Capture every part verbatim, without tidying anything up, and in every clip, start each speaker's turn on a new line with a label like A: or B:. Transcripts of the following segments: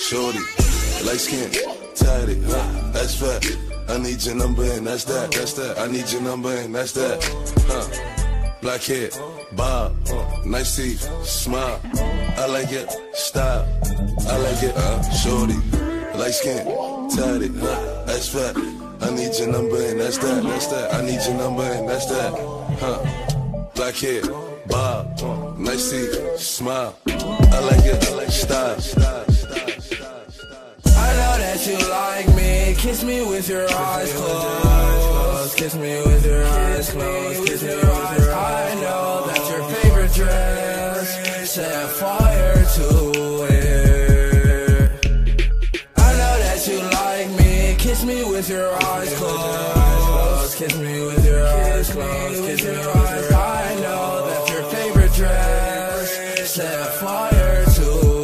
A: Shorty, light skin, tatted, huh? That's fat. I need your number and that's that, that's that. I need your number and that's that, huh? Black hair, bob, nice teeth, smile. I like it, style. I like it, uh, shorty, light skin, tatted, huh? That's fat. I need your number and that's that, that's that. I need your number and that's that, huh? Black hair, bob, nice teeth, smile. I like it, I like style.
B: I know that you like me. Kiss me with your eyes closed. Kiss me with your eyes closed. Kiss me with your eyes. I know that your favorite dress set fire to it. I know that you like me. Kiss me with your eyes closed. Kiss me with your eyes closed. Kiss me with your eyes. I know that your favorite dress set fire to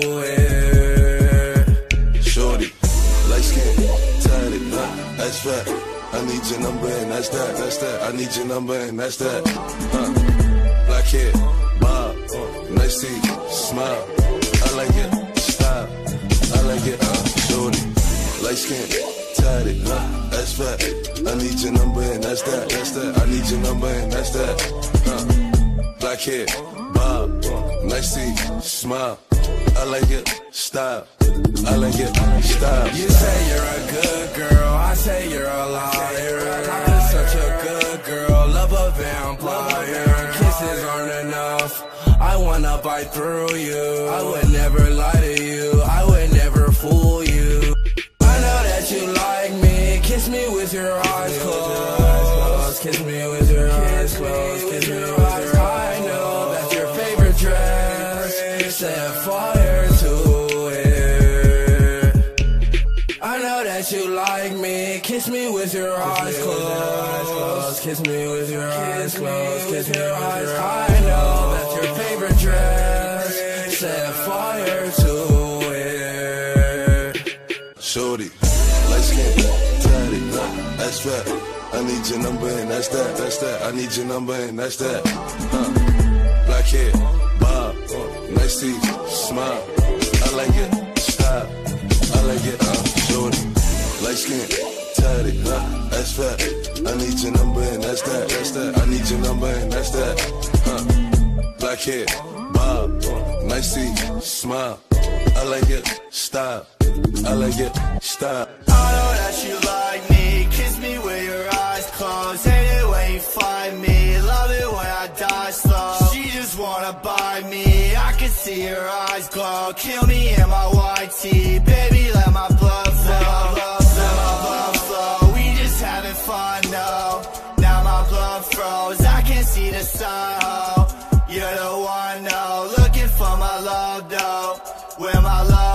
B: it.
A: Shorty, light skin, tatted, huh? That's fat. I need your number and that's that, that's that. I need your number and that's that, huh? Black hair, bob, nice teeth, smile. I like it, style. I like it, uh, shorty, light skin, tatted, huh? That's fat. I need your number and that's that, that's that. I need your number and that's that, huh? Black hair, bob, nice teeth, smile. I like it, style. I like it, style.
B: You say you're a good girl, I say you're a liar. I'm just such a good girl, love a vampire. Kisses aren't enough, I wanna bite through you. I would never lie to you, I would never fool you. I know that you like me, kiss me with your eyes closed. Kiss me with your eyes closed, kiss me with your eyes. I know that your favorite dress set fire to it. I know that you like me. Kiss me with your eyes closed. Kiss me with your eyes closed. Kiss me with your eyes. I know that your favorite dress set fire to it.
A: Shorty, light skin, tatted, huh? That's fat. I need your number and that's that, that's that. I need your number and that's that, huh? Black hair, bob, nice teeth, smile. I like it, style. I like it, uh, shorty, light skin, tatted, huh? That's fat. I need your number and that's that, that's that. I need your number and that's that, huh? Black hair, bob, nice teeth, smile. I like it, style. I like it, style.
C: I know that you like me. Kiss me with your eyes closed. Hate it when you find me. Love it when I die slow. She just wanna buy me. I can see her eyes glow. Kill me in my white tee. Baby, let my blood flow. Let my blood flow. We just having fun, no. Now my blood froze. I can see the sun, oh. You're the one, no. Looking for my love, though. Where my love